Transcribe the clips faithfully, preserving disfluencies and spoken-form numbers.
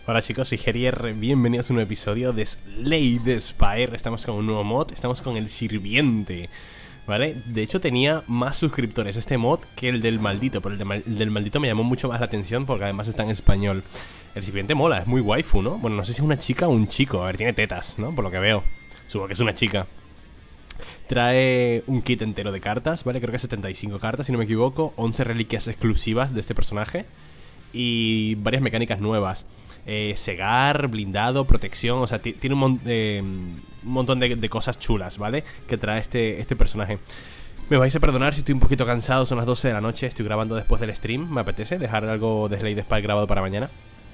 Hola chicos, soy Gerier, bienvenidos a un nuevo episodio de Slay the Spire. Estamos con un nuevo mod, estamos con el sirviente, ¿vale? De hecho tenía más suscriptores este mod que el del maldito, pero el, de mal, el del maldito me llamó mucho más la atención porque además está en español. El sirviente mola, es muy waifu, ¿no? Bueno, no sé si es una chica o un chico, a ver, tiene tetas, ¿no? Por lo que veo, supongo que es una chica. Trae un kit entero de cartas, ¿vale? Creo que setenta y cinco cartas, si no me equivoco, once reliquias exclusivas de este personaje y varias mecánicas nuevas. Eh, cegar, blindado, protección. O sea, tiene un, mon eh, un montón de, de cosas chulas, ¿vale? Que trae este, este personaje. Me vais a perdonar si estoy un poquito cansado. Son las doce de la noche, estoy grabando después del stream. Me apetece dejar algo de Slay the Spire grabado para mañana.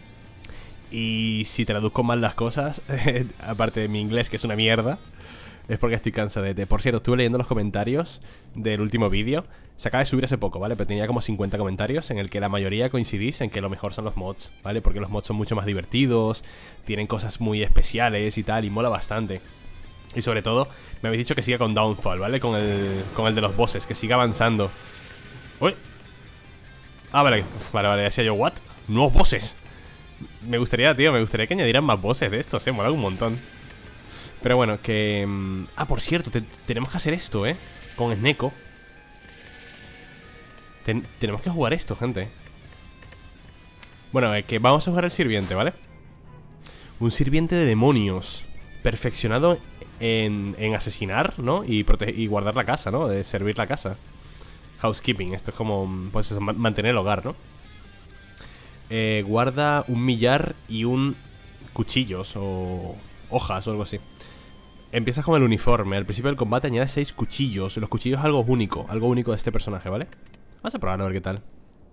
Y si traduzco mal las cosas aparte de mi inglés, que es una mierda, es porque estoy cansadete. Por cierto, estuve leyendo los comentarios del último vídeo. Se acaba de subir hace poco, ¿vale? Pero tenía como cincuenta comentarios en el que la mayoría coincidís en que lo mejor son los mods, ¿vale? Porque los mods son mucho más divertidos, tienen cosas muy especiales y tal, y mola bastante. Y sobre todo, me habéis dicho que siga con Downfall, ¿vale? Con el, con el de los bosses, que siga avanzando. ¡Uy! Ah, vale, vale, vale, decía yo, ¿what? ¡Nuevos bosses! Me gustaría, tío, me gustaría que añadieran más bosses de estos, ¿eh? Mola un montón. Pero bueno, que... Ah, por cierto, te, tenemos que hacer esto, ¿eh? Con Sneko. Ten, tenemos que jugar esto, gente. Bueno, eh, que vamos a jugar al sirviente, ¿vale? Un sirviente de demonios, perfeccionado en, en asesinar, ¿no? Y, y guardar la casa, ¿no? De servir la casa. Housekeeping, esto es como, pues eso, mantener el hogar, ¿no? Eh, guarda un millar y un cuchillos o hojas o algo así. Empiezas con el uniforme. Al principio del combate añade seis cuchillos. Los cuchillos es algo único, algo único de este personaje, ¿vale? Vamos a probarlo a ver qué tal.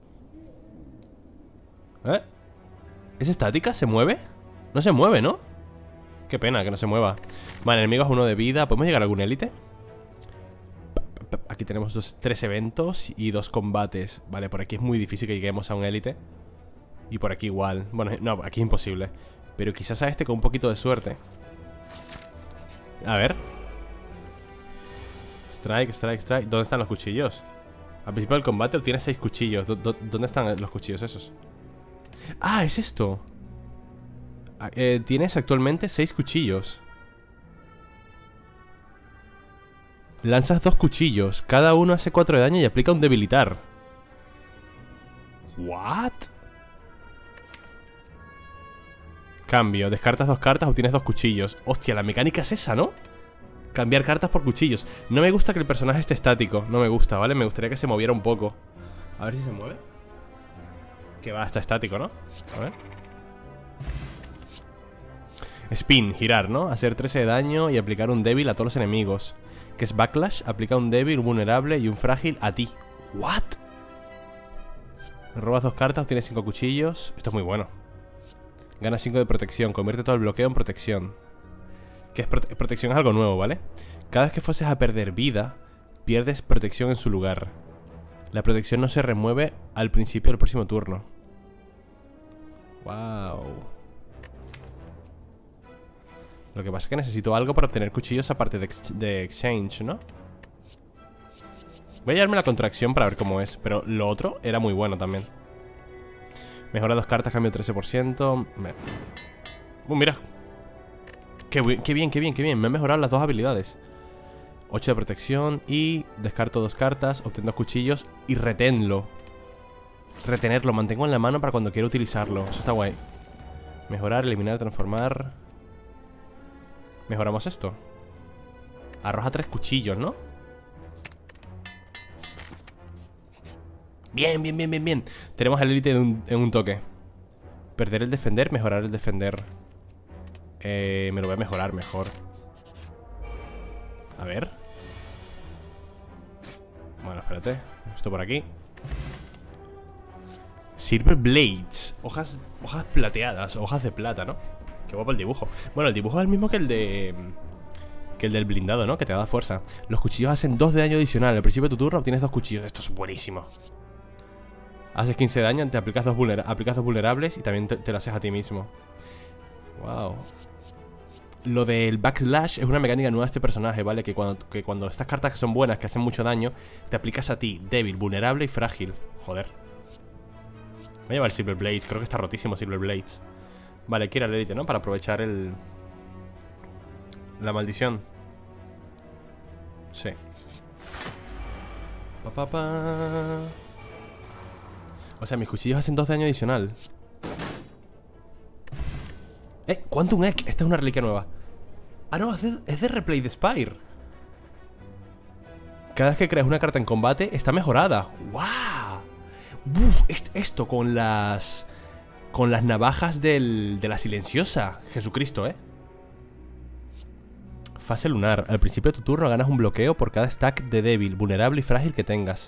¿Eh? ¿Es estática? ¿Se mueve? No se mueve, ¿no? Qué pena que no se mueva. Vale, enemigos uno de vida. ¿Podemos llegar a algún élite? Aquí tenemos dos, tres eventos y dos combates. Vale, por aquí es muy difícil que lleguemos a un élite. Y por aquí igual. Bueno, no, aquí es imposible. Pero quizás a este con un poquito de suerte. A ver. Strike, strike, strike. ¿Dónde están los cuchillos? Al principio del combate obtienes seis cuchillos. ¿Dónde están los cuchillos esos? Ah, es esto. eh, Tienes actualmente seis cuchillos. Lanzas dos cuchillos. Cada uno hace cuatro de daño y aplica un debilitar. ¿What? Cambio, descartas dos cartas, obtienes dos cuchillos. Hostia, la mecánica es esa, ¿no? Cambiar cartas por cuchillos. No me gusta que el personaje esté estático. No me gusta, ¿vale? Me gustaría que se moviera un poco. A ver si se mueve. Que va, está estático, ¿no? A ver. Spin, girar, ¿no? Hacer trece de daño y aplicar un débil a todos los enemigos. Que es backlash, aplica un débil, un vulnerable y un frágil a ti. ¿What? Robas dos cartas, obtienes cinco cuchillos. Esto es muy bueno. Gana cinco de protección, convierte todo el bloqueo en protección. Que es prote protección es algo nuevo, ¿vale? Cada vez que fueses a perder vida, pierdes protección en su lugar. La protección no se remueve al principio del próximo turno. Wow. Lo que pasa es que necesito algo para obtener cuchillos aparte de, ex de exchange, ¿no? Voy a llevarme la contracción para ver cómo es. Pero lo otro era muy bueno también. Mejora dos cartas, cambio trece por ciento. Me... Uh, mira. Qué, qué bien, qué bien, qué bien. Me han mejorado las dos habilidades. ocho de protección y descarto dos cartas, obtengo dos cuchillos y reténlo. Retenerlo, mantengo en la mano para cuando quiera utilizarlo. Eso está guay. Mejorar, eliminar, transformar. Mejoramos esto. Arroja tres cuchillos, ¿no? Bien, bien, bien, bien, bien. Tenemos el élite en un, en un toque. Perder el defender, mejorar el defender. Eh, me lo voy a mejorar mejor. A ver. Bueno, espérate. Esto por aquí. Silver Blades. Hojas, hojas plateadas, hojas de plata, ¿no? Qué guapo el dibujo. Bueno, el dibujo es el mismo que el de... Que el del blindado, ¿no? Que te da fuerza. Los cuchillos hacen dos de daño adicional. Al principio de tu turno obtienes dos cuchillos. Esto es buenísimo. Haces quince de daño, te aplicas dos, vulner aplicas dos vulnerables y también te, te lo haces a ti mismo. Wow. Lo del backslash es una mecánica nueva de este personaje, ¿vale? Que cuando, que cuando estas cartas que son buenas, que hacen mucho daño, te aplicas a ti, débil, vulnerable y frágil. Joder. Voy a llevar Silver Blades, creo que está rotísimo Silver Blades. Vale, hay que ir al élite, ¿no? Para aprovechar el... la maldición. Sí. Pa, pa, pa. O sea, mis cuchillos hacen dos de daño adicional. Eh, Quantum Egg. Esta es una reliquia nueva. Ah, no, es de, es de Replay the Spire. Cada vez que creas una carta en combate está mejorada. ¡Wow! Buf, est esto con las... con las navajas del, de la silenciosa. Jesucristo, ¿eh? Fase lunar. Al principio de tu turno ganas un bloqueo por cada stack de débil, vulnerable y frágil que tengas.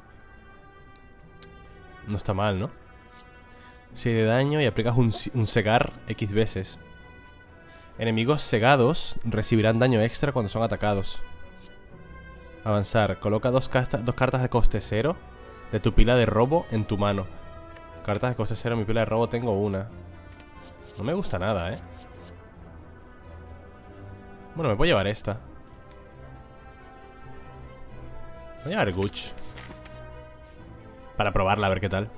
No está mal, ¿no? seis de daño y aplicas un, un cegar X veces. Enemigos cegados recibirán daño extra cuando son atacados. Avanzar. Coloca dos, dos cartas de coste cero de tu pila de robo en tu mano. Cartas de coste cero, en mi pila de robo tengo una. No me gusta nada, ¿eh? Bueno, me puedo llevar esta. Voy a llevar Guch para probarla, a ver qué tal.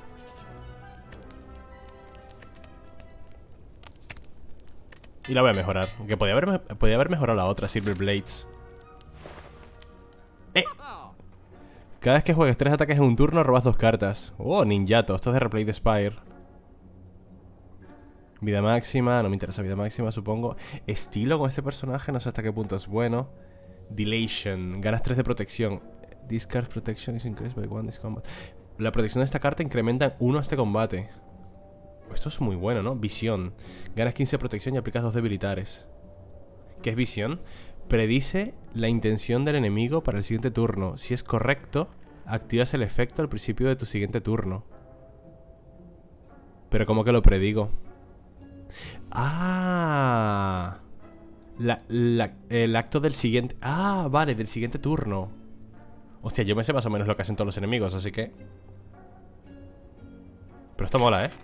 Y la voy a mejorar. Aunque podía haber, podía haber mejorado la otra, Silver Blades. ¡Eh! Cada vez que juegues tres ataques en un turno, robas dos cartas. Oh, ninjato. Esto es de Replay the Spire. Vida máxima. No me interesa vida máxima, supongo. Estilo con este personaje. No sé hasta qué punto es bueno. Dilation. Ganas tres de protección. Discard protection is increased by one this combat. La protección de esta carta incrementa en uno este combate. Esto es muy bueno, ¿no? Visión. Ganas quince de protección y aplicas dos debilitares. ¿Qué es visión? Predice la intención del enemigo para el siguiente turno. Si es correcto, activas el efecto al principio de tu siguiente turno. Pero ¿cómo que lo predigo? ¡Ah! La, la, el acto del siguiente... ¡Ah! Vale, del siguiente turno. Hostia, yo me sé más o menos lo que hacen todos los enemigos, así que... Pero esto mola, ¿eh?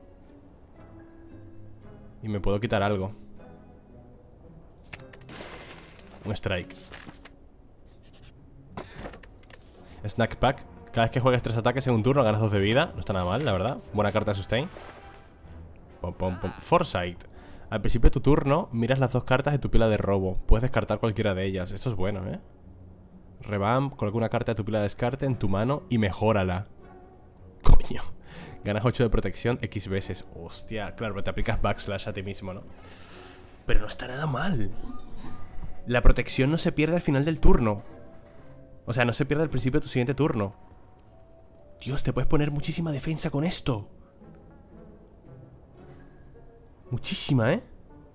Y me puedo quitar algo. Un strike. Snack Pack. Cada vez que juegues tres ataques en un turno ganas dos de vida. No está nada mal, la verdad. Buena carta de sustain. Pom, pom, pom. Foresight. Al principio de tu turno miras las dos cartas de tu pila de robo. Puedes descartar cualquiera de ellas. Esto es bueno, ¿eh? Revamp. Coloca una carta de tu pila de descarte en tu mano y mejórala. Coño. Ganas ocho de protección X veces. Hostia, claro, pero te aplicas backslash a ti mismo, ¿no? Pero no está nada mal. La protección no se pierde al final del turno. O sea, no se pierde al principio de tu siguiente turno. Dios, te puedes poner muchísima defensa con esto. Muchísima, ¿eh?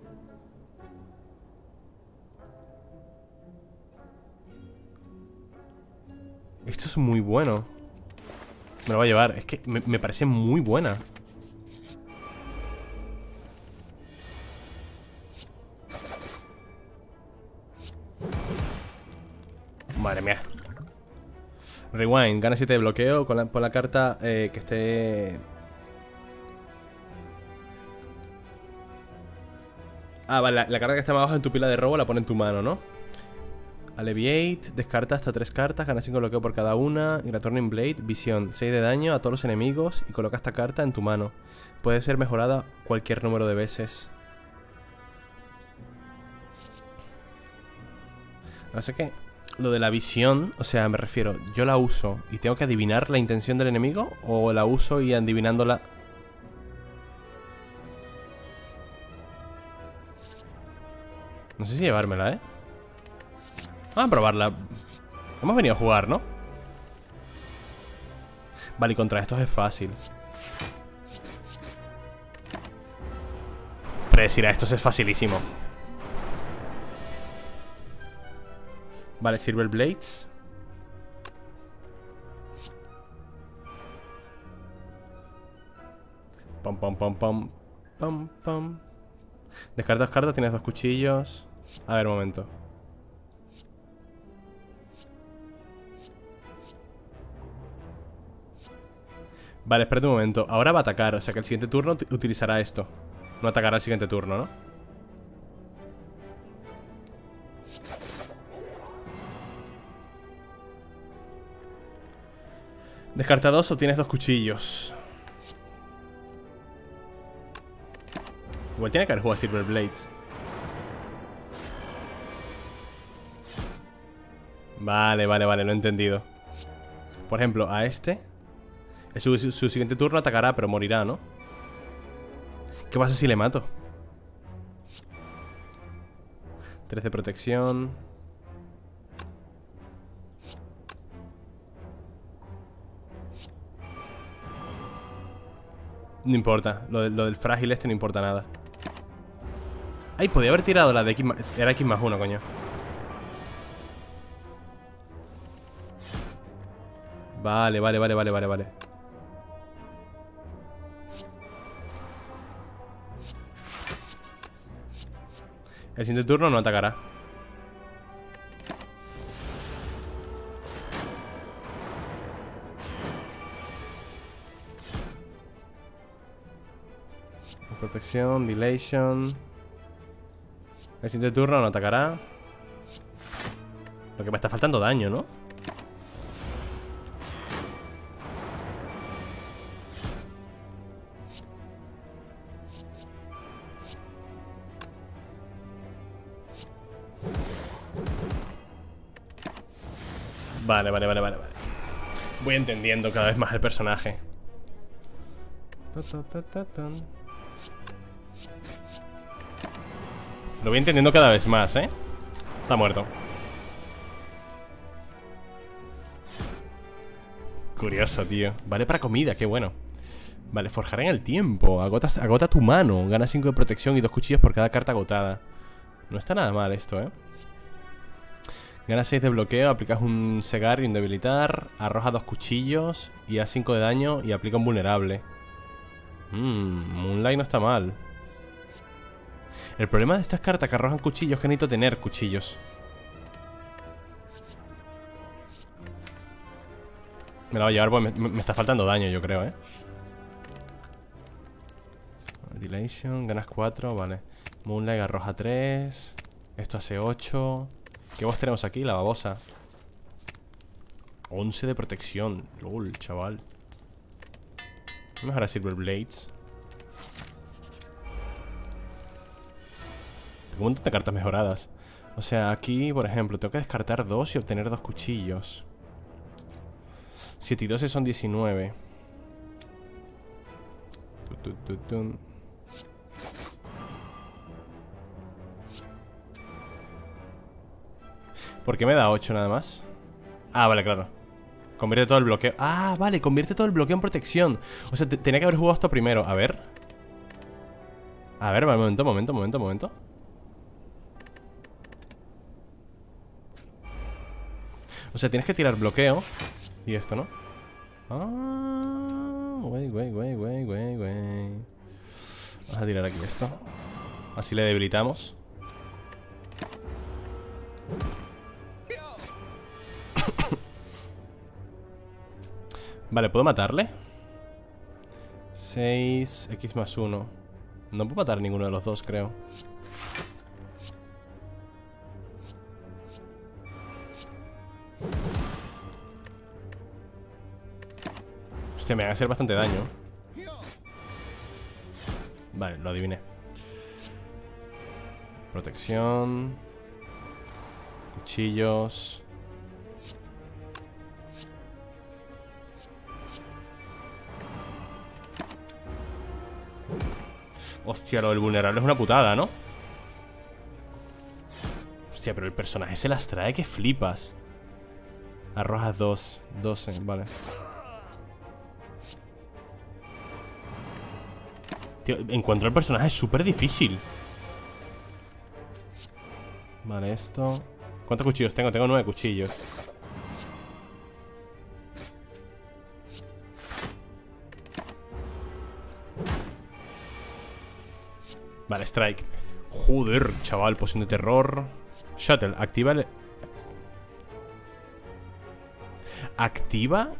Esto es muy bueno. Me lo voy a llevar. Es que me, me parece muy buena. Madre mía. Rewind. Gana siete de bloqueo con la, por la carta eh, que esté... Ah, vale. La, la carta que está más abajo en tu pila de robo la pone en tu mano, ¿no? Alleviate, descarta hasta tres cartas, gana cinco de bloqueo por cada una. Y la Turning Blade, visión, seis de daño a todos los enemigos. Y coloca esta carta en tu mano. Puede ser mejorada cualquier número de veces. Así que lo de la visión, o sea, me refiero, yo la uso y tengo que adivinar la intención del enemigo, o la uso y adivinándola. No sé si llevármela, ¿eh? Vamos a probarla. Hemos venido a jugar, ¿no? Vale, y contra estos es fácil. Predecir a estos es facilísimo. Vale, Silver Blades. Pam, pam, pam, pam. Pam, pam. Descartas cartas, tienes dos cuchillos. A ver, un momento. Vale, espérate un momento. Ahora va a atacar, o sea que el siguiente turno utilizará esto. No atacará el siguiente turno, ¿no? Descarta dos, obtienes dos cuchillos. Igual tiene que haber jugado a Silver Blades. Vale, vale, vale, lo he entendido. Por ejemplo, a este su, su, su siguiente turno atacará, pero morirá, ¿no? ¿Qué pasa si le mato? trece de protección. No importa, lo, de, lo del frágil este no importa nada. Ay, podía haber tirado la de X más... Era X más uno, coño. Vale, vale, vale, vale, vale, vale. El siguiente turno no atacará. Protección, dilation. El siguiente turno no atacará. Lo que me está faltando daño, ¿no? Vale, vale, vale, vale, vale. Voy entendiendo cada vez más el personaje. Lo voy entendiendo cada vez más, ¿eh? Está muerto. Curioso, tío. Vale para comida, qué bueno. Vale, forjar en el tiempo. Agotas, agota tu mano. Gana cinco de protección y dos cuchillos por cada carta agotada. No está nada mal esto, ¿eh? Gana seis de bloqueo, aplicas un cegar y un debilitar. Arroja dos cuchillos y da cinco de daño y aplica un vulnerable. Mmm, Moonlight no está mal. El problema de estas cartas que arrojan cuchillos es que necesito tener cuchillos. Me la voy a llevar porque me, me está faltando daño, yo creo, ¿eh? Dilation, ganas cuatro, vale. Moonlight arroja tres. Esto hace ocho. ¿Qué voz tenemos aquí? La babosa. once de protección. Lol, chaval. Vamos a Silver Blades. Tengo un montón de cartas mejoradas. O sea, aquí, por ejemplo, tengo que descartar dos y obtener dos cuchillos. siete y doce son diecinueve. Tun, tun, tun. ¿Por qué me da ocho nada más? Ah, vale, claro. Convierte todo el bloqueo. Ah, vale, convierte todo el bloqueo en protección. O sea, tenía que haber jugado esto primero. A ver. A ver, vale, momento, momento, momento, momento. O sea, tienes que tirar bloqueo. Y esto, ¿no? Ah, güey, güey, güey, güey, güey, güey. Vamos a tirar aquí esto. Así le debilitamos. Vale, ¿puedo matarle? seis, X más uno. No puedo matar a ninguno de los dos, creo. Hostia, me van a hacer bastante daño. Vale, lo adiviné. Protección. Cuchillos. Hostia, lo del vulnerable es una putada, ¿no? Hostia, pero el personaje se las trae que flipas. Arrojas dos, doce, vale. Tío, encontrar el personaje es súper difícil. Vale, esto. ¿Cuántos cuchillos tengo? Tengo nueve cuchillos. Vale, strike. Joder, chaval, poción de terror. Shuttle, activa el... Activa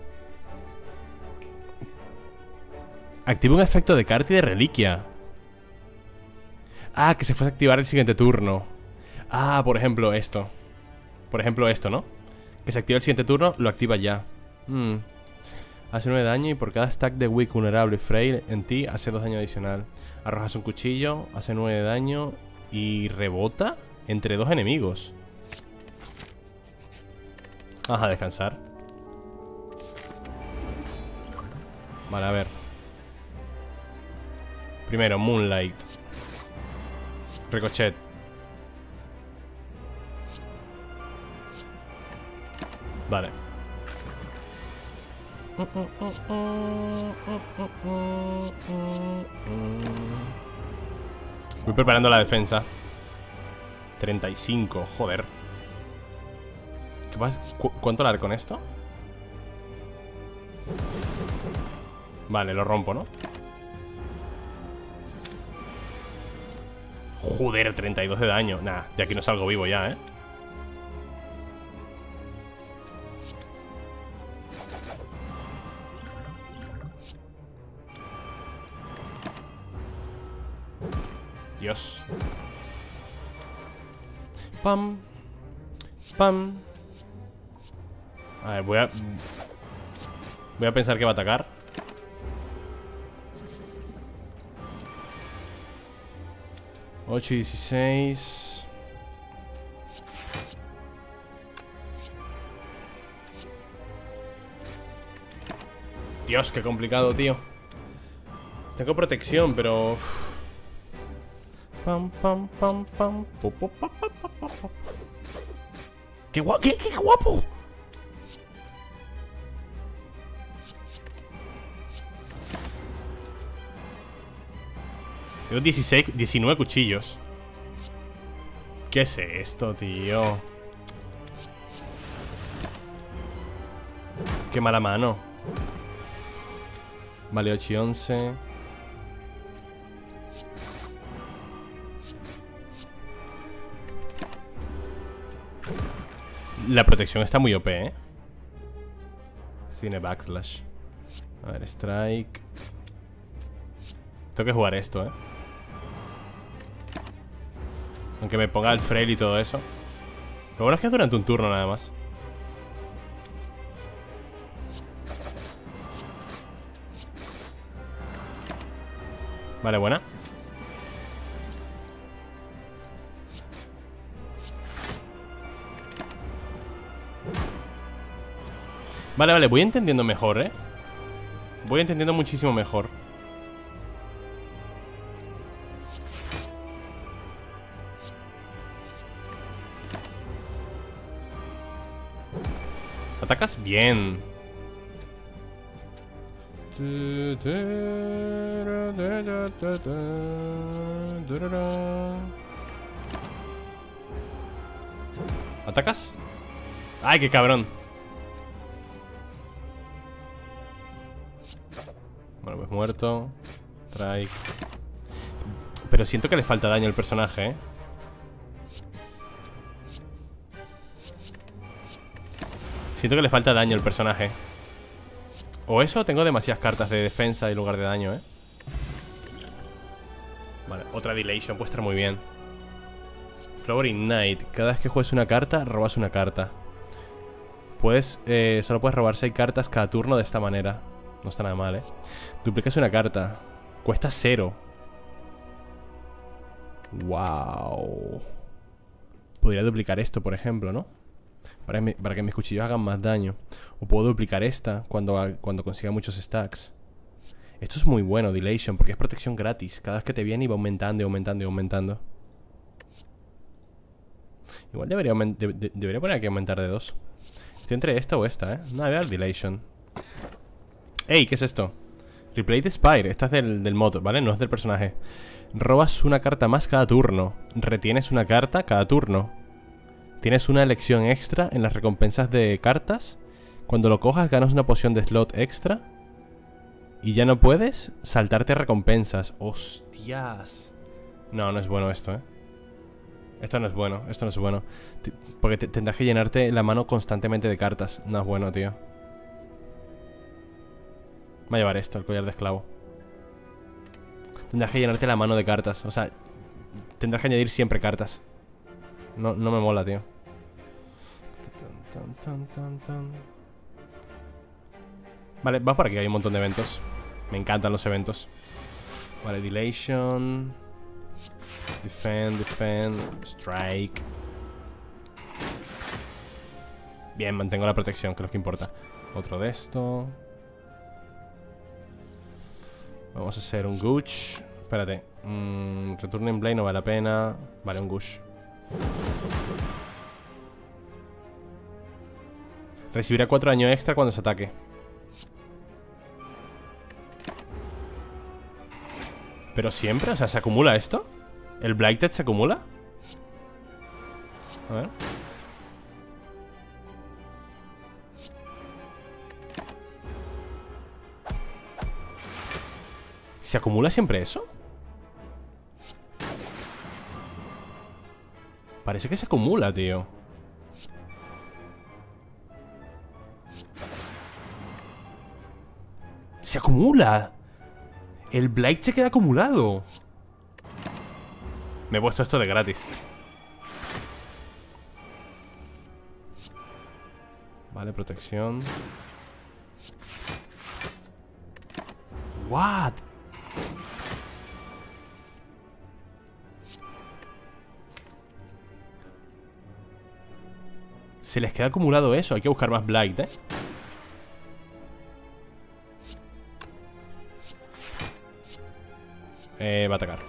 Activa un efecto de carta y de reliquia. Ah, que se fuese a activar el siguiente turno. Ah, por ejemplo esto. Por ejemplo esto, ¿no? Que se activa el siguiente turno, lo activa ya. hmm. Hace nueve de daño y por cada stack de weak, vulnerable y frail en ti hace dos de daño adicional. Arrojas un cuchillo, hace nueve de daño y rebota entre dos enemigos. Ajá, descansar. Vale, a ver. Primero, Moonlight. Ricochet. Vale. Voy preparando la defensa. treinta y cinco, joder. ¿Qué pasa? ¿Cu ¿Cuánto largo con esto? Vale, lo rompo, ¿no? Joder, treinta y dos de daño. Nah, de aquí no salgo vivo ya, ¿eh? Dios. Pam. Pam. A ver, voy a... Voy a pensar que va a atacar. ocho y dieciséis. Dios, qué complicado, tío. Tengo protección, pero... Pam, pam, pam, pam. ¡Qué guapo! ¡Qué, qué guapo! Tengo dieciséis, diecinueve cuchillos. ¿Qué es esto, tío? Qué mala mano. Vale, ocho y once. La protección está muy O P, ¿eh? Cine Backslash. A ver, Strike. Tengo que jugar esto, ¿eh? Aunque me ponga el frail y todo eso. Lo bueno es que es durante un turno nada más. Vale, buena. Vale, vale, voy entendiendo mejor, ¿eh? Voy entendiendo muchísimo mejor. ¿Atacas? Bien. ¿Atacas? ¡Ay, qué cabrón! Bueno, pues muerto. Strike. Pero siento que le falta daño al personaje, ¿eh? Siento que le falta daño al personaje. O eso, tengo demasiadas cartas de defensa en lugar de daño, ¿eh? Vale, otra Dilation, puede estar muy bien. Flower Ignite. Cada vez que juegues una carta, robas una carta. Puedes, eh, solo puedes robar seis cartas cada turno de esta manera. No está nada mal, ¿eh? Duplicas una carta. Cuesta cero. Wow. Podría duplicar esto, por ejemplo, ¿no? Para que, para que mis cuchillos hagan más daño. O puedo duplicar esta cuando, cuando consiga muchos stacks. Esto es muy bueno, Dilation, porque es protección gratis. Cada vez que te viene y va aumentando y aumentando y aumentando. Igual debería, de, de, debería poner aquí aumentar de dos. Estoy entre esta o esta, ¿eh? No, a ver, Dilation. ¡Ey! ¿Qué es esto? Replay the Spire. Esta es del, del mod, ¿vale? No es del personaje. Robas una carta más cada turno. Retienes una carta cada turno. Tienes una elección extra en las recompensas de cartas. Cuando lo cojas ganas una poción de slot extra. Y ya no puedes saltarte recompensas. ¡Hostias! No, no es bueno esto, ¿eh? Esto no es bueno, esto no es bueno. Porque te, tendrás que llenarte la mano constantemente de cartas. No es bueno, tío. Va a llevar esto, el collar de esclavo. Tendrás que llenarte la mano de cartas. O sea, tendrás que añadir siempre cartas. No, no me mola, tío. Vale, va por aquí, hay un montón de eventos. Me encantan los eventos. Vale, Dilation. Defend, defend. Strike. Bien, mantengo la protección, que es lo que importa. Otro de esto. Vamos a hacer un Gooch. Espérate. Mm, Returning Blade no vale la pena. Vale, un Gooch. Recibirá cuatro daño extra cuando se ataque. Pero siempre, o sea, ¿se acumula esto? ¿El Blighted se acumula? A ver. ¿Se acumula siempre eso? Parece que se acumula, tío. ¡Se acumula! El Blight se queda acumulado. Me he puesto esto de gratis. Vale, protección. What? Se les queda acumulado eso. Hay que buscar más Blight, ¿eh? Eh, va a atacar.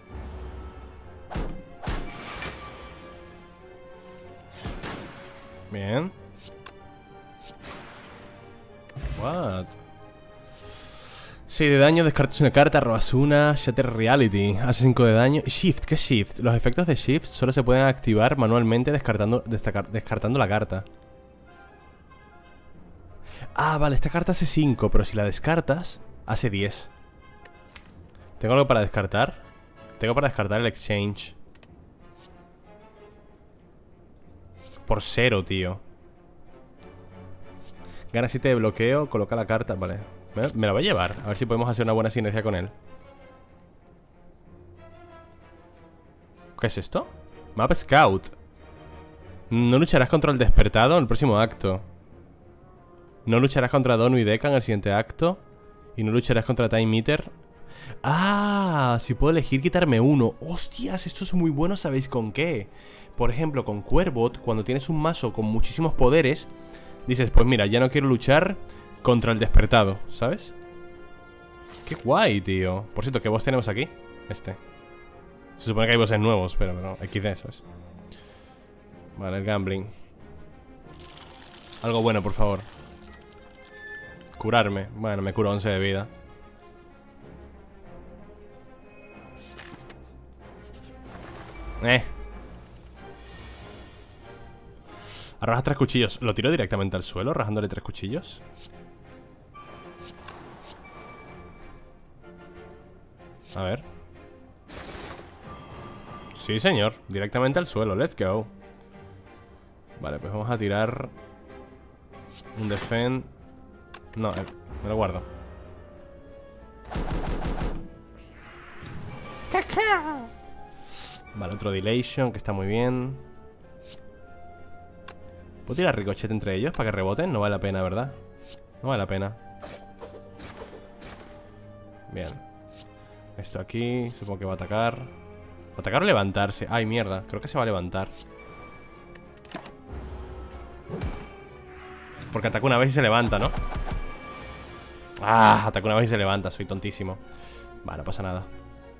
Bien. What? Sí, de daño descartas una carta, robas una. Shatter Reality, hace cinco de daño. Shift, ¿qué es Shift? Los efectos de Shift solo se pueden activar manualmente descartando, destacar, descartando la carta. Ah, vale, esta carta hace cinco, pero si la descartas, hace diez. ¿Tengo algo para descartar? Tengo para descartar el Exchange. Por cero, tío. Gana siete de bloqueo, coloca la carta. Vale, me, me la voy a llevar. A ver si podemos hacer una buena sinergia con él. ¿Qué es esto? Map Scout. No lucharás contra el despertado en el próximo acto. No lucharás contra Donu y Deka en el siguiente acto. Y no lucharás contra Time Eater. Ah, si puedo elegir quitarme uno. Hostias, esto es muy bueno, ¿sabéis con qué? Por ejemplo, con Cuervot, cuando tienes un mazo con muchísimos poderes, dices, pues mira, ya no quiero luchar contra el despertado, ¿sabes? Qué guay, tío. Por cierto, ¿qué boss tenemos aquí? Este. Se supone que hay bosses nuevos, pero no, equis de, ¿sabes? Vale, el gambling. Algo bueno, por favor. Curarme. Bueno, me curo once de vida. Eh. Arroja tres cuchillos. ¿Lo tiro directamente al suelo, rajándole tres cuchillos? A ver. Sí, señor. Directamente al suelo. Let's go. Vale, pues vamos a tirar un defend. No, eh, me lo guardo. Vale, otro Dilation, que está muy bien. ¿Puedo tirar ricochet entre ellos para que reboten? No vale la pena, ¿verdad? No vale la pena. Bien. Esto aquí, supongo que va a atacar. ¿Va a atacar o levantarse? Ay, mierda, creo que se va a levantar. Porque ataca una vez y se levanta, ¿no? Ah, ataca una vez y se levanta, soy tontísimo. Vale, no pasa nada.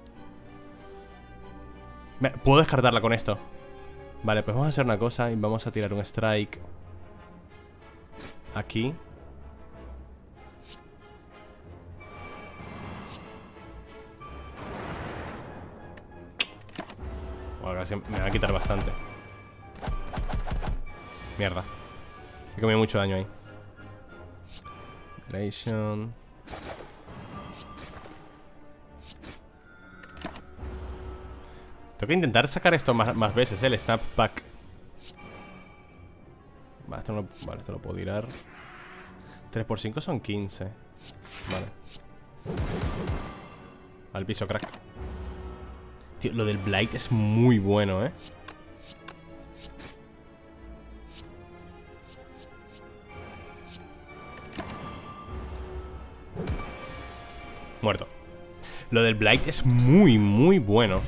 Puedo descartarla con esto. Vale, pues vamos a hacer una cosa y vamos a tirar un strike aquí. Bueno, casi me va a quitar bastante. Mierda. He comido mucho daño ahí. Relation. Tengo que intentar sacar esto más, más veces, ¿eh? El snap back. Vale, esto no, vale, esto lo puedo tirar. tres por cinco son quince. Vale. Al piso, crack. Tío, lo del Blight es muy bueno, ¿eh? Muerto. Lo del Blight es muy, muy bueno.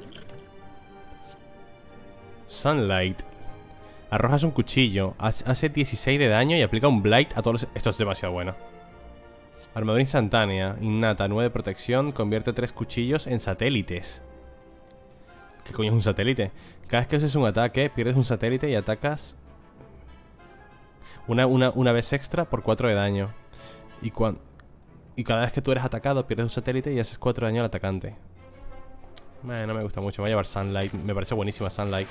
Sunlight. Arrojas un cuchillo, hace dieciséis de daño y aplica un Blight a todos los... Esto es demasiado bueno. Armadura instantánea, innata, nueve de protección, convierte tres cuchillos en satélites. ¿Qué coño es un satélite? Cada vez que uses un ataque, pierdes un satélite y atacas una, una, una vez extra por cuatro de daño. Y, cuan... y cada vez que tú eres atacado, pierdes un satélite y haces cuatro de daño al atacante. Bueno, no me gusta mucho, me voy a llevar Sunlight. Me parece buenísima Sunlight.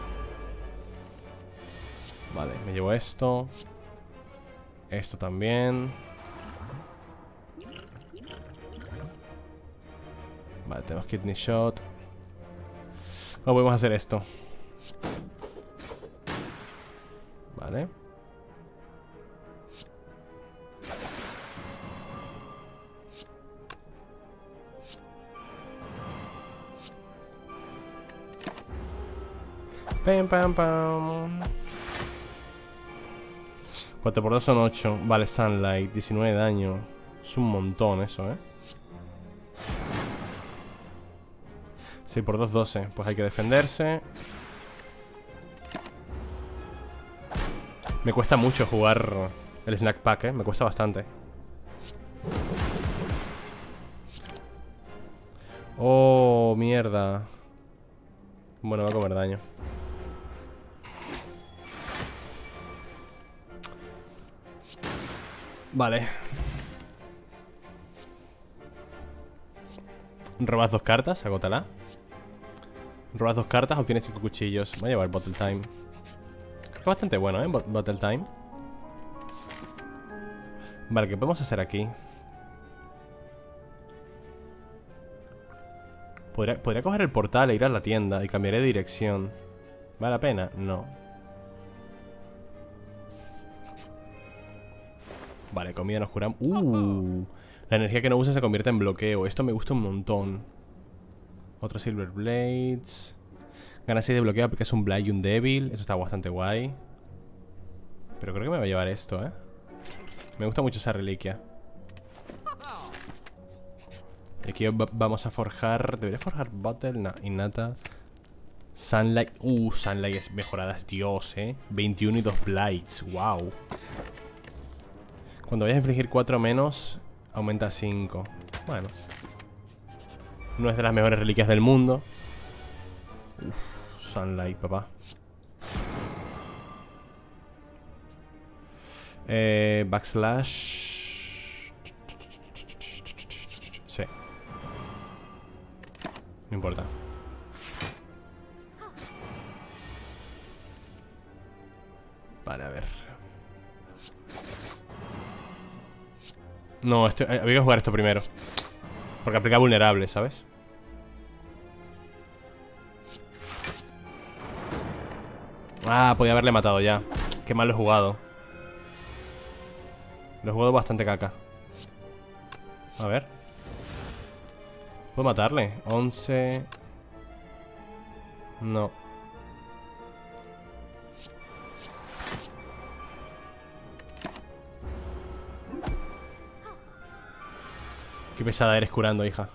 Vale, me llevo esto. Esto también. Vale, tenemos Kidney Shot. ¿Cómo podemos hacer esto? Vale. Pam, pam, pam. cuatro por dos son ocho. Vale, Sunlight, diecinueve de daño. Es un montón eso, ¿eh? seis por dos, doce. Pues hay que defenderse. Me cuesta mucho jugar el Snack Pack, ¿eh? Me cuesta bastante. Oh, mierda. Bueno, va a comer daño. Vale. Robas dos cartas, agótala. Robas dos cartas, obtienes cinco cuchillos. Voy a llevar Bottle Time. Creo que es bastante bueno, ¿eh? Bottle Time. Vale, ¿qué podemos hacer aquí? Podría, podría coger el portal e ir a la tienda y cambiaré de dirección. ¿Vale la pena? No. Vale, comida nos curamos. Uh, la energía que no usa se convierte en bloqueo. Esto me gusta un montón. Otro Silver Blades. Gana seis de bloqueo porque es un Blight y un débil. Eso está bastante guay. Pero creo que me va a llevar esto, ¿eh? Me gusta mucho esa reliquia. Y aquí vamos a forjar... ¿Debería forjar Bottle? No, innata. Sunlight. Uh, Sunlight es mejorada, es Dios, ¿eh? veintiuno y dos Blights, wow. Cuando vayas a infligir cuatro menos, aumenta a cinco. Bueno. No es de las mejores reliquias del mundo. Uf, Sunlight, papá. Eh, backslash. Sí. No importa. Vale, a ver. No, esto, había que jugar esto primero. Porque aplica vulnerable, ¿sabes? Ah, podía haberle matado ya. Qué mal lo he jugado. Lo he jugado bastante caca. A ver. ¿Puedo matarle? once. No. Qué pesada eres curando, hija.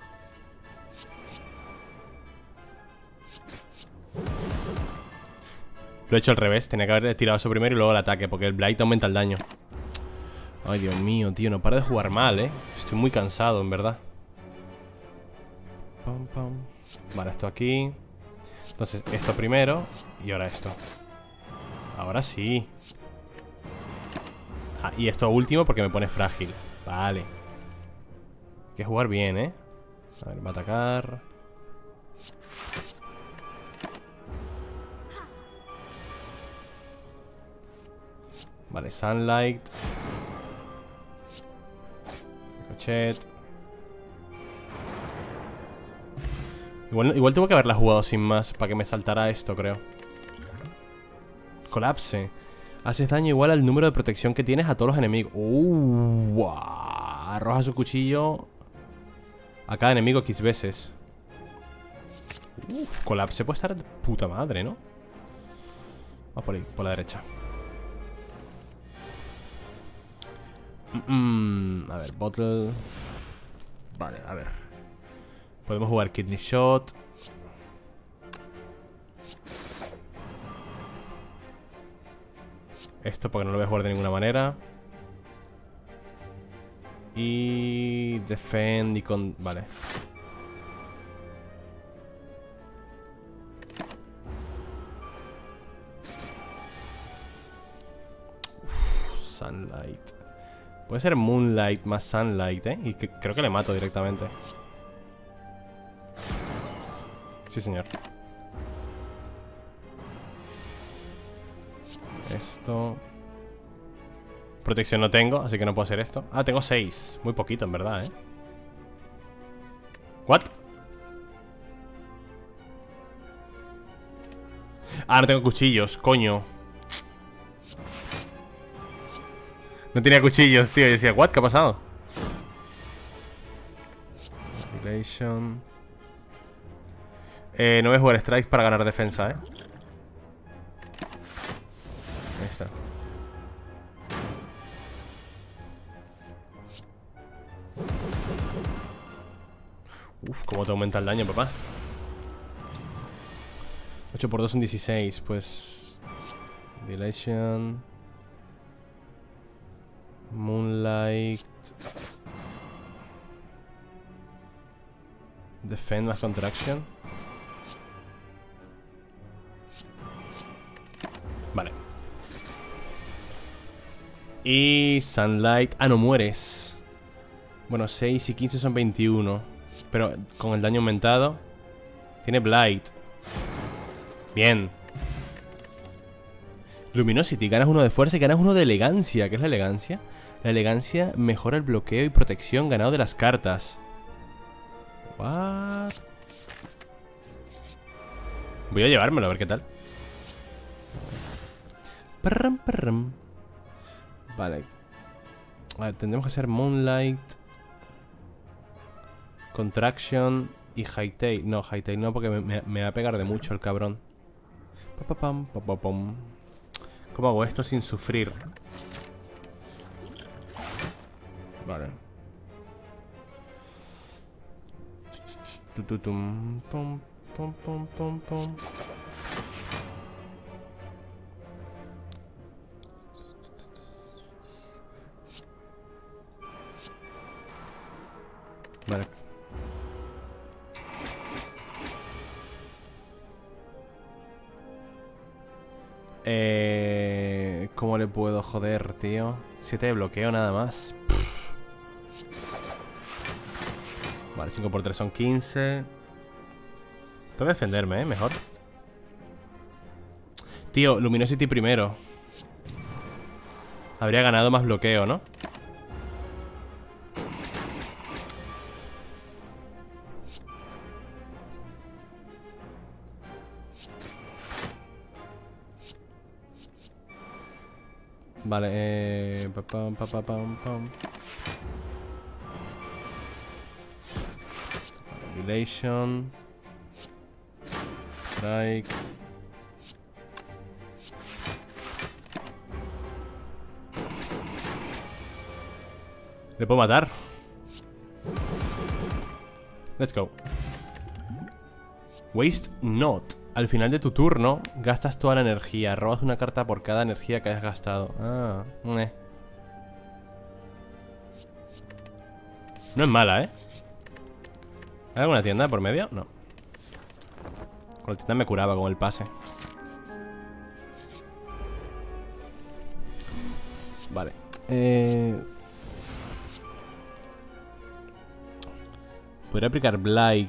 Lo he hecho al revés. Tenía que haber tirado eso primero y luego el ataque, porque el Blight aumenta el daño. Ay, Dios mío, tío. No paro de jugar mal, eh. Estoy muy cansado, en verdad. Pam, pam. Vale, esto aquí. Entonces, esto primero. Y ahora esto. Ahora sí. Ah, y esto último porque me pone frágil. Vale. Hay que jugar bien, ¿eh? A ver, va a atacar. Vale, Sunlight. Ricochet. Igual, igual tengo que haberla jugado sin más para que me saltara esto, creo. Colapse. Haces daño igual al número de protección que tienes a todos los enemigos. Uh, wow. Arroja su cuchillo a cada enemigo X veces. Uf, colapse puede estar de puta madre, ¿no? Va por ahí, por la derecha. Mm -mm. A ver, bottle. Vale, a ver. Podemos jugar Kidney Shot. Esto porque no lo voy a jugar de ninguna manera. Y... Defend y con... Vale. Uf, Sunlight. Puede ser Moonlight más Sunlight, ¿eh? Y que, creo que le mato directamente. Sí, señor. Esto... Protección no tengo, así que no puedo hacer esto. Ah, tengo seis. Muy poquito, en verdad, ¿eh? ¿What? Ah, no tengo cuchillos, coño. No tenía cuchillos, tío. Y decía, ¿what? ¿Qué ha pasado? Relation. Eh, no voy a jugar strikes para ganar defensa, ¿eh? Ahí está. Uf, cómo te aumenta el daño, papá. ocho por dos son dieciséis, pues... Dilation... Moonlight... Defend más Contraction. Vale. Y Sunlight... Ah, no mueres. Bueno, seis y quince son veintiuno. Pero con el daño aumentado. Tiene Blight. Bien. Luminosity, ganas uno de fuerza y ganas uno de elegancia. ¿Qué es la elegancia? La elegancia mejora el bloqueo y protección ganado de las cartas. What? Voy a llevármelo a ver qué tal. Parram, parram. Vale. A ver, tendremos que hacer Moonlight, Contraction y Hightail. No, Hightail no, porque me, me, me va a pegar de mucho el cabrón. Pa, pa, pam, pa, pa, pam. ¿Cómo hago esto sin sufrir? Vale. Tututum, pum, pum, pum, pum, pum. Vale. Eh, ¿Cómo le puedo joder, tío? siete de bloqueo nada más. Vale, cinco por tres son quince. Tengo que defenderme, ¿eh? Mejor. Tío, Luminosity primero. Habría ganado más bloqueo, ¿no? Vale, eh... Pa, pam, pa, pa, pam, pam. Relation. Strike. ¿Le puedo matar? Let's go. Waste not. Al final de tu turno, gastas toda la energía. Robas una carta por cada energía que hayas gastado. Ah, eh. No es mala, ¿eh? ¿Hay alguna tienda por medio? No. Con la tienda me curaba con el pase. Vale. Eh... Podría aplicar Blight.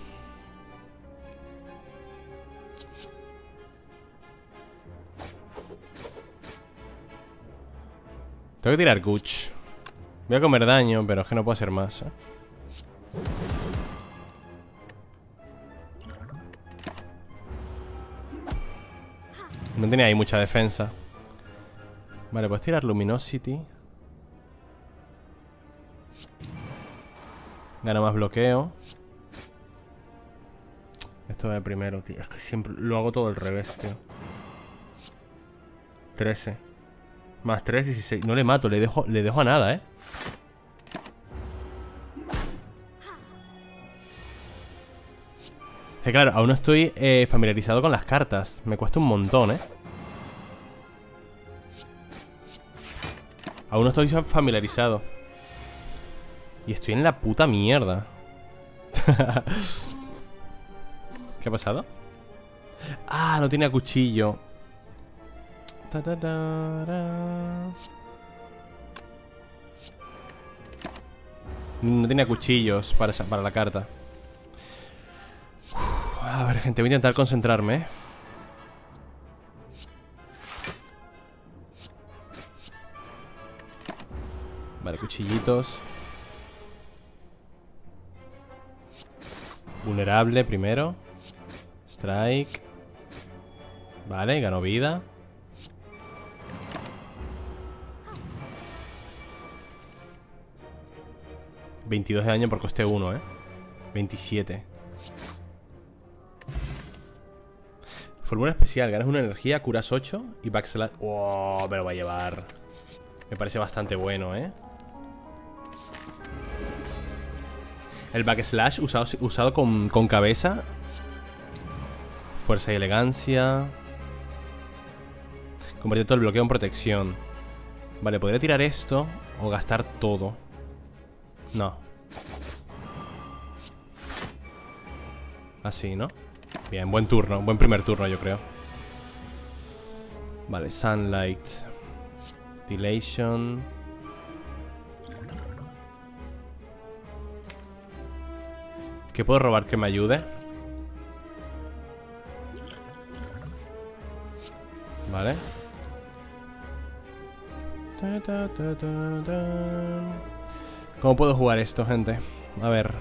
Tengo que tirar Guch. Voy a comer daño, pero es que no puedo hacer más, ¿eh? No tenía ahí mucha defensa. Vale, puedes tirar Luminosity. Gana más bloqueo. Esto va de primero, tío. Es que siempre lo hago todo al revés, tío. trece. Más tres, dieciséis. No le mato, le dejo, le dejo a nada, ¿eh? Que claro, aún no estoy eh, familiarizado con las cartas. Me cuesta un montón, ¿eh? Aún no estoy familiarizado. Y estoy en la puta mierda. ¿Qué ha pasado? Ah, no tenía cuchillo. No tenía cuchillos para, esa, para la carta. Uf, a ver, gente, voy a intentar concentrarme, ¿eh? Vale, cuchillitos. Vulnerable primero. Strike. Vale, ganó vida. veintidós de daño por coste uno, eh. veintisiete. Fórmula especial. Ganas una energía, curas ocho y backslash. Oh, me lo va a llevar. Me parece bastante bueno, eh. El backslash usado, usado con, con cabeza. Fuerza y elegancia. Convertir todo el bloqueo en protección. Vale, podría tirar esto o gastar todo. No. Así, ¿no? Bien, buen turno, buen primer turno yo creo. Vale, Sunlight. Dilation. ¿Qué puedo robar que me ayude? Vale. ¿Cómo puedo jugar esto, gente? A ver.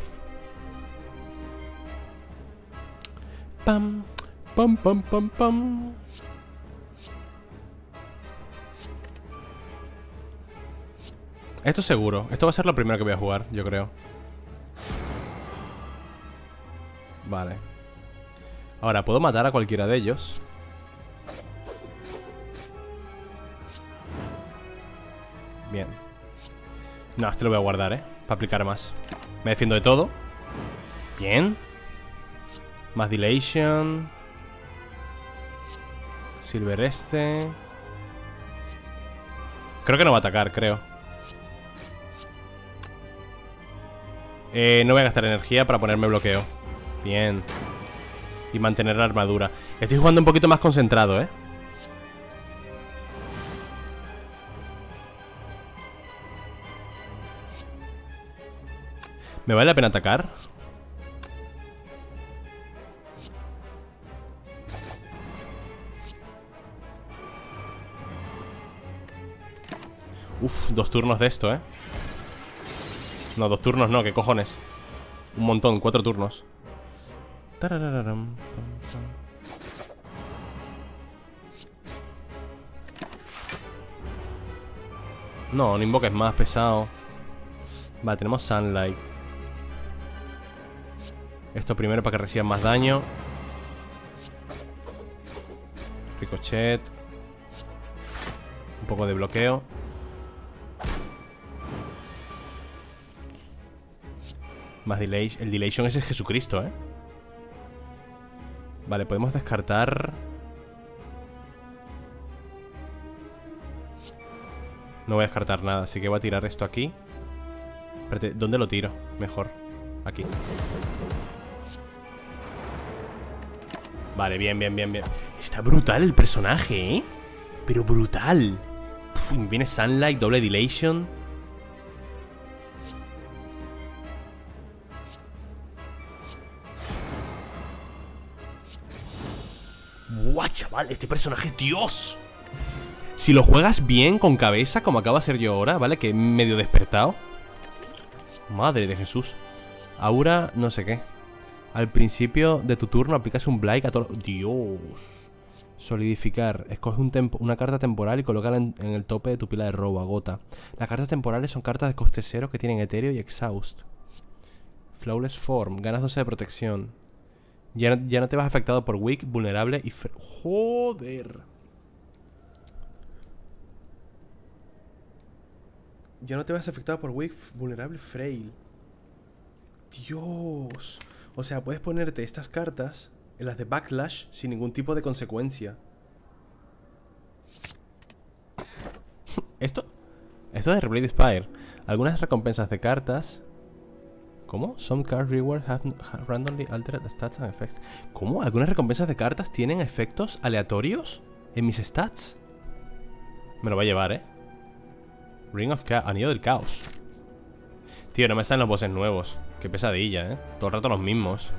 Pam, pam, pam, pam, pam. Esto seguro. Esto va a ser lo primero que voy a jugar, yo creo. Vale. Ahora, puedo matar a cualquiera de ellos. Bien. No, este lo voy a guardar, ¿eh? Para aplicar más. Me defiendo de todo. Bien. Más Dilation. Silver este. Creo que no va a atacar, creo. Eh, no voy a gastar energía para ponerme bloqueo. Bien. Y mantener la armadura. Estoy jugando un poquito más concentrado, ¿eh? ¿Me vale la pena atacar? Uf, dos turnos de esto, ¿eh? No, dos turnos no, ¿qué cojones? Un montón, cuatro turnos. No, no invoques más, pesado. Vale, tenemos Sunlight. Esto primero para que reciban más daño. Ricochet. Un poco de bloqueo. Más delay. El Dilation ese es Jesucristo, ¿eh? Vale, podemos descartar. No voy a descartar nada, así que voy a tirar esto aquí. Espérate, ¿dónde lo tiro? Mejor. Aquí. Vale, bien, bien, bien, bien. Está brutal el personaje, ¿eh? Pero brutal. Uf, viene Sunlight, doble Dilation. ¡Guau, chaval! Este personaje, ¡Dios! Si lo juegas bien, con cabeza, como acaba de ser yo ahora, ¿vale? Que he medio despertado. Madre de Jesús. Aura, no sé qué. Al principio de tu turno aplicas un Blight a todo... ¡Dios! Solidificar. Escoge un tempo, una carta temporal y colócala en, en el tope de tu pila de robo, agota. Las cartas temporales son cartas de coste cero que tienen etéreo y exhaust. Flawless Form. Ganas doce de protección. Ya no, ya no te vas afectado por weak, vulnerable y... ¡Joder! Ya no te vas afectado por weak, vulnerable y frail. Dios. O sea, puedes ponerte estas cartas en las de Backlash sin ningún tipo de consecuencia. Esto Esto de Reblade Spire. Algunas recompensas de cartas. ¿Cómo? Some card rewards have, have randomly altered the stats and effects. ¿Cómo? ¿Algunas recompensas de cartas tienen efectos aleatorios en mis stats? Me lo va a llevar, ¿eh? Ring of Chaos, anillo del caos. Tío, no me salen los bosses nuevos. Qué pesadilla, ¿eh? Todo el rato los mismos.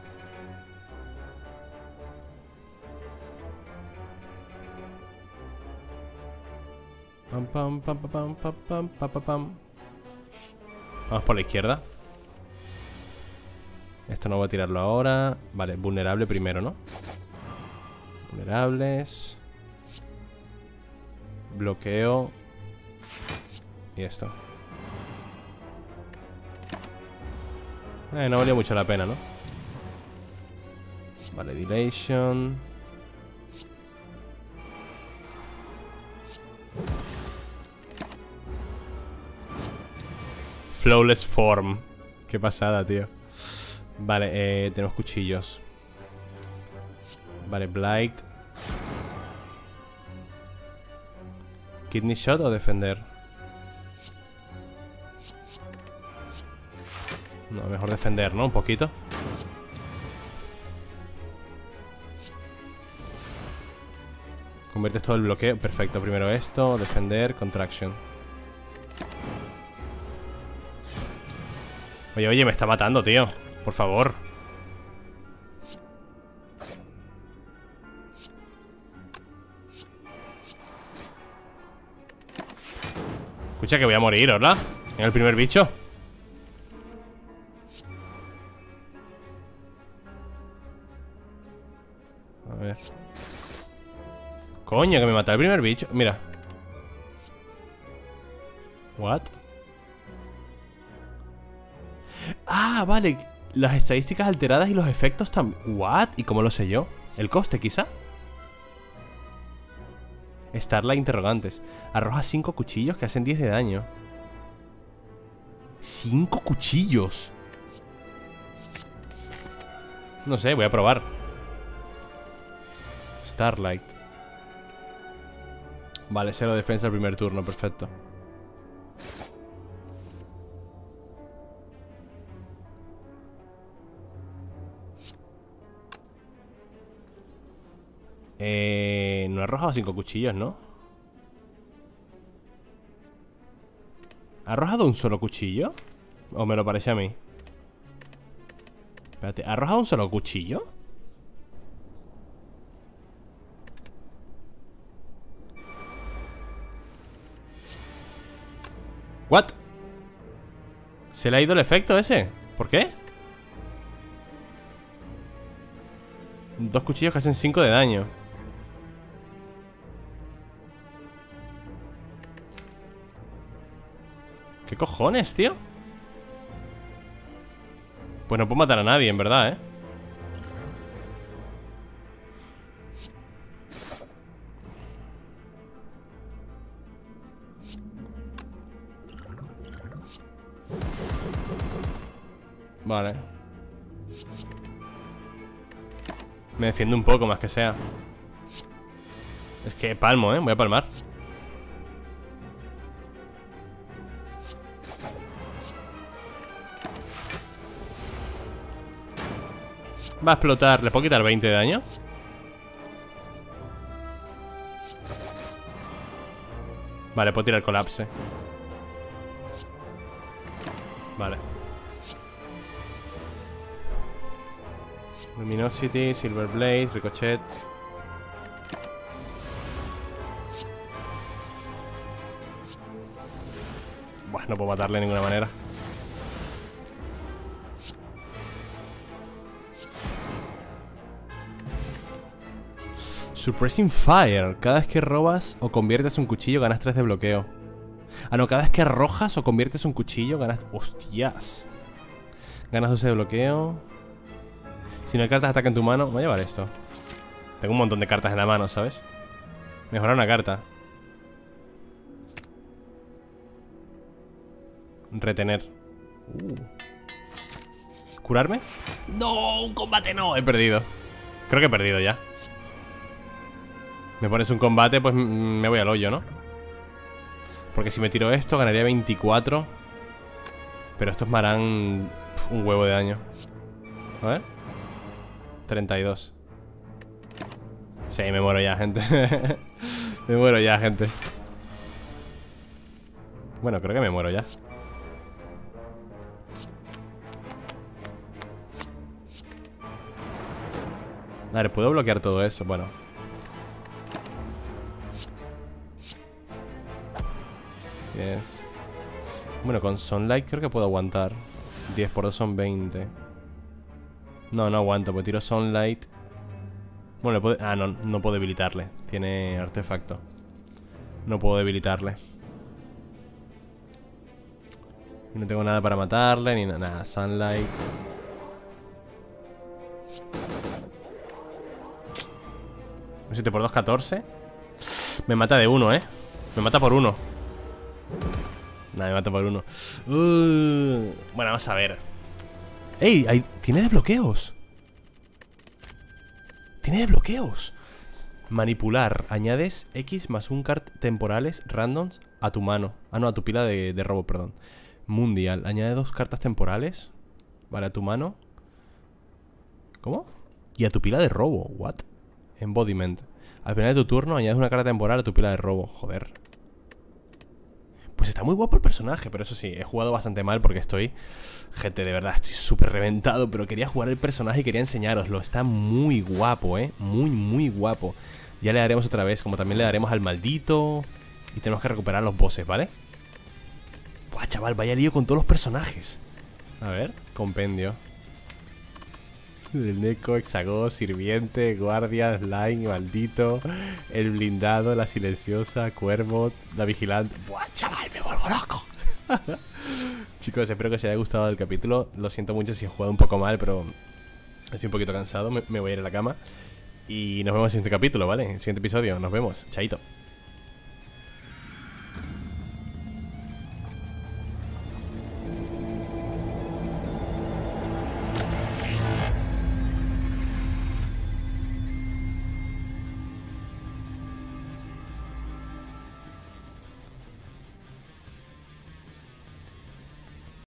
Pam, pam, pam, pam, pam, pam, pam, pam, pam. Vamos por la izquierda. Esto no voy a tirarlo ahora. Vale, vulnerable primero, ¿no? Vulnerables. Bloqueo. Y esto. Eh, no valía mucho la pena, ¿no? Vale, dilation. Flawless form. Qué pasada, tío. Vale, eh, tenemos cuchillos. Vale, blight. Kidney shot o defender. No, mejor defender, ¿no? Un poquito. Conviertes todo el bloqueo. Perfecto, primero esto. Defender, contraction. Oye, oye, me está matando, tío. Por favor. Escucha que voy a morir, ¿hola? En el primer bicho. A ver. Coño, que me mata el primer bicho. Mira. What? Ah, vale. Las estadísticas alteradas y los efectos también. What? ¿Y cómo lo sé yo? ¿El coste, quizá? Starlight interrogantes. Arroja cinco cuchillos que hacen diez de daño. ¿Cinco cuchillos? No sé, voy a probar. Starlight. Vale, cero defensa el primer turno, perfecto. Eh, no he arrojado cinco cuchillos, ¿no? ¿Ha arrojado un solo cuchillo? ¿O me lo parece a mí? Espérate, ¿ha arrojado un solo cuchillo? ¿What? ¿Se le ha ido el efecto ese? ¿Por qué? Dos cuchillos que hacen cinco de daño. ¿Qué cojones, tío? Pues no puedo matar a nadie, en verdad, ¿eh? Vale. Me defiendo un poco, más que sea. Es que palmo, ¿eh? Voy a palmar. Va a explotar. ¿Le puedo quitar veinte de daño? Vale, puedo tirar colapse. Vale. Luminosity, Silver Blade, Ricochet. Buah, no puedo matarle de ninguna manera. Suppressing Fire. Cada vez que robas o conviertes un cuchillo ganas tres de bloqueo. Ah, no, cada vez que arrojas o conviertes un cuchillo ganas... Hostias. Ganas doce de bloqueo. Si no hay cartas de ataque en tu mano... Voy a llevar esto. Tengo un montón de cartas en la mano, ¿sabes? Mejorar una carta. Retener. uh. ¿Curarme? ¡No! ¡Un combate no! He perdido. Creo que he perdido ya. Me pones un combate, pues me voy al hoyo, ¿no? Porque si me tiro esto, ganaría veinticuatro. Pero estos me harán un huevo de daño. A ver. treinta y dos. Sí, me muero ya, gente. Me muero ya, gente. Bueno, creo que me muero ya. A ver, ¿puedo bloquear todo eso? Bueno. Yes. Bueno, con Sunlight creo que puedo aguantar. diez por dos son veinte. No, no aguanto, porque tiro Sunlight. Bueno, le puedo... Ah, no, no puedo debilitarle. Tiene artefacto. No puedo debilitarle. Y no tengo nada para matarle, ni nada. Nada, Sunlight. Un siete por dos, catorce. Me mata de uno, ¿eh? Me mata por uno. Nada, me mata por uno. uh, Bueno, vamos a ver. ¡Ey! Hay... Tiene desbloqueos. Tiene desbloqueos. Manipular. Añades X más un card temporales randoms a tu mano. Ah, no, a tu pila de, de robo, perdón. Mundial. Añade dos cartas temporales. Vale, a tu mano. ¿Cómo? Y a tu pila de robo. ¿What? Embodiment. Al final de tu turno añades una carta temporal a tu pila de robo. Joder. Pues está muy guapo el personaje, pero eso sí, he jugado bastante mal porque estoy... Gente, de verdad, estoy súper reventado, pero quería jugar el personaje y quería enseñaroslo. Está muy guapo, ¿eh? Muy, muy guapo. Ya le daremos otra vez, como también le daremos al maldito. Y tenemos que recuperar los bosses, ¿vale? Buah, chaval, vaya lío con todos los personajes. A ver, compendio. El Neko, Hexagón, Sirviente, Guardia, Slime, Maldito, el Blindado, la Silenciosa, Cuervo, la Vigilante. ¡Buah, chaval! ¡Me vuelvo loco! Chicos, espero que os haya gustado el capítulo. Lo siento mucho si he jugado un poco mal, pero estoy un poquito cansado. Me, me voy a ir a la cama. Y nos vemos en el siguiente capítulo, ¿vale? En el siguiente episodio. Nos vemos. Chaito.